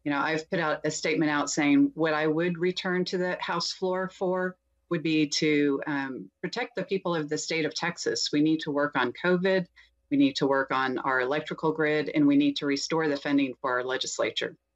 I've put out a statement out saying what I would return to the House floor for would be to protect the people of the state of Texas. We need to work on COVID. We need to work on our electrical grid, and we need to restore the funding for our legislature.